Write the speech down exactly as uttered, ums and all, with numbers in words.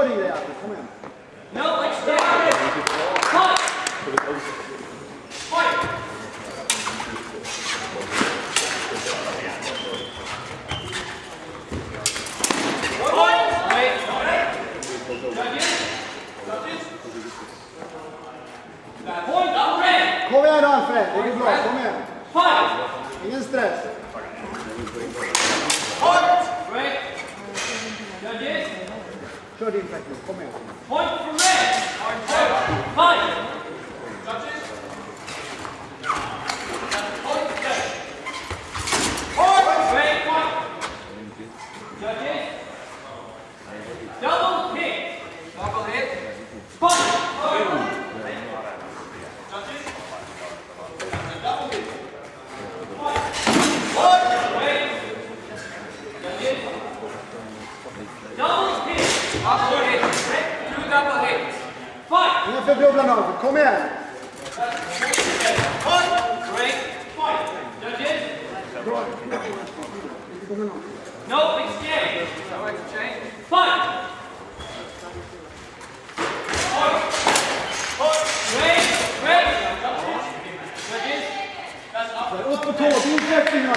Kör i det här, kom igen. No, exchange. Fight. Fight. Kom igen Alfred, det är bra, kom igen. Ingen stress. Kör din teknik, kom igen. Point from red. Fight. Great point. Judges. Double hit. Double hit. Fight. Ingen fördubbla någon, kom igen! No exchange. No exchange. Fight. Upp på tå, din teknik nu!